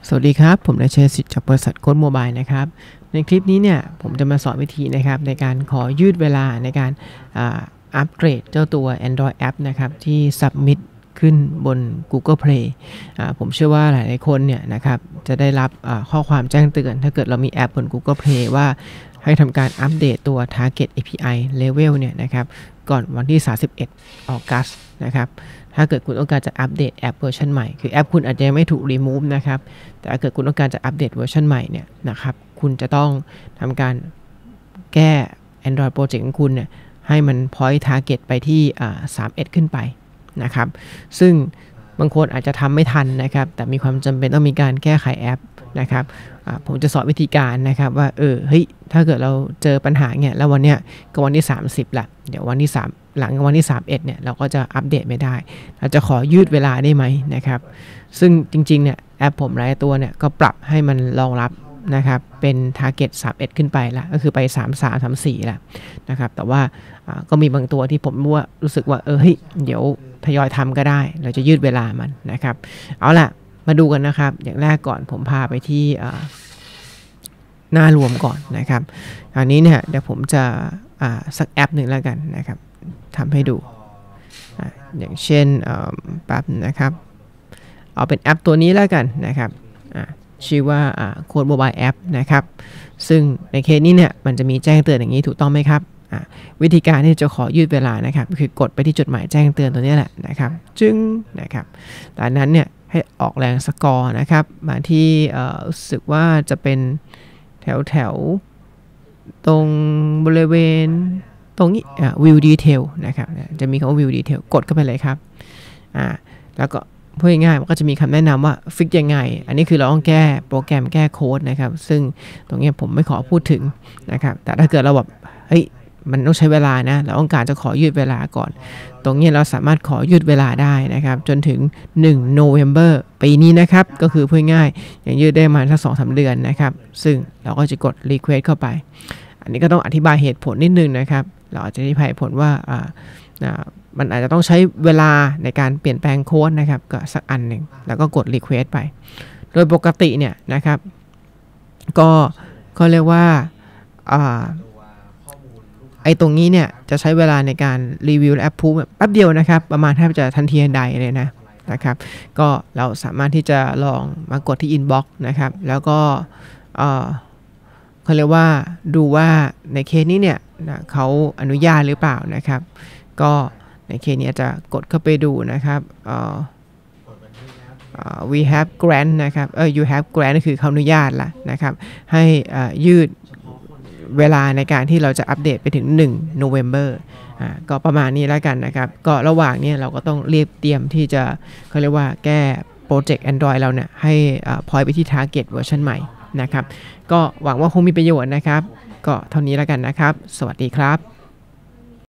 สวัสดีครับผมนายเชษฐ์สิทธิ์จากบริษัทโค้ดโมบายนะครับในคลิปนี้เนี่ยผมจะมาสอนวิธีนะครับในการขอยืดเวลาในการอัปเกรดเจ้าตัว Android App นะครับที่ Submit ขึ้นบน Google Play ผมเชื่อว่าหลายๆคนเนี่ยนะครับจะได้รับข้อความแจ้งเตือนถ้าเกิดเรามีแอปบน Google Play ว่าให้ทำการอัปเดตตัว Target API Level เนี่ยนะครับก่อนวันที่ 31 ออกัสนะครับถ้าเกิดคุณต้องการจะอัปเดตแอปเวอร์ชันใหม่คือแอปคุณอาจจะยังไม่ถูก remove นะครับแต่ถ้าเกิดคุณต้องการจะอัปเดตเวอร์ชันใหม่เนี่ยนะครับคุณจะต้องทำการแก้ Android Project ของคุณเนี่ยให้มัน point target ไปที่31 ขึ้นไปนะครับซึ่งบางคนอาจจะทำไม่ทันนะครับแต่มีความจำเป็นต้องมีการแก้ไขแอปนะครับผมจะสอนวิธีการนะครับว่าเฮ้ยถ้าเกิดเราเจอปัญหาเนี่ยแล้ววันเนี้ยก็วันที่30ละเดี๋ยววันที่3หลังวันที่31เนี่ยเราก็จะอัปเดตไม่ได้เราจะขอยืดเวลาได้ไหมนะครับซึ่งจริงๆเนี่ยแอปผมหลายตัวเนี่ยก็ปรับให้มันรองรับนะครับเป็น target 31 ขึ้นไปละก็คือไป33 34ละนะครับแต่ว่าก็มีบางตัวที่ผมรู้สึกว่าเฮ้ยเดี๋ยวทยอยทำก็ได้เราจะยืดเวลามันนะครับเอาล่ะมาดูกันนะครับอย่างแรกก่อนผมพาไปที่หน้ารวมก่อนนะครับอันนี้เนี่ยเดี๋ยวผมจะสักแอปหนึ่งแล้วกันนะครับทำให้ดูอย่างเช่นแป๊บนะครับเอาเป็นแอปตัวนี้แล้วกันนะครับชื่อว่าโค้ดโมบายแอปนะครับซึ่งในเคสนี้เนี่ยมันจะมีแจ้งเตือนอย่างนี้ถูกต้องไหมครับวิธีการที่จะขอยืดเวลานะครับคือกดไปที่จดหมายแจ้งเตือนตัวนี้แหละนะครับจึงนะครับจากนั้นเนี่ยให้ออกแรงสกอร์นะครับมาที่รู้สึกว่าจะเป็นแถวตรงบริเวณตรงนี้view detail นะครับจะมีคำว่า view detail กดเข้าไปเลยครับแล้วก็พูดง่ายๆมันก็จะมีคำแนะนำว่าฟิกยังไงอันนี้คือเราต้องแก้โปรแกรมแก้โค้ดนะครับซึ่งตรงนี้ผมไม่ขอพูดถึงนะครับแต่ถ้าเกิดเราแบบเฮ้ยมันต้องใช้เวลานะเราต้องการจะขอยืดเวลาก่อนตรงนี้เราสามารถขอยืดเวลาได้นะครับจนถึง1 November ปีนี้นะครับก็คือพูดง่ายอย่างยืดได้มาสัก 2-3 เดือนนะครับซึ่งเราก็จะกด request เข้าไปอันนี้ก็ต้องอธิบายเหตุผลนิดนึงนะครับเราอาจจะอธิบายผลว่ามันอาจจะต้องใช้เวลาในการเปลี่ยนแปลงโค้ดนะครับก็สักอันหนึ่งแล้วก็กด request ไปโดยปกติเนี่ยนะครับก็เรียกว่าไอ้ตรงนี้เนี่ยจะใช้เวลาในการรีวิวและแอปพูแป๊บเดียวนะครับประมาณแทบจะทันทีทันใดเลยนะครับก็เราสามารถที่จะลองมากดที่ inbox นะครับแล้วก็เขาเรียกว่าดูว่าในเคสนี้เนี่ยเขาอนุญาตหรือเปล่านะครับก็ในเคสนี้จะกดเข้าไปดูนะครับwe have grant นะครับyou have grant คือเขาอนุญาตละนะครับให้ยืดเวลาในการที่เราจะอัปเดตไปถึง1 November ก็ประมาณนี้แล้วกันนะครับก็ระหว่างนี้เราก็ต้องเรียบเตรียมที่จะเขาเรียกว่าแก้โปรเจกต์ Android เราเนี่ยให้point ไปที่ Target เวอร์ชันใหม่นะครับก็หวังว่าคงมีประโยชน์นะครับก็เท่านี้แล้วกันนะครับสวัสดีครับ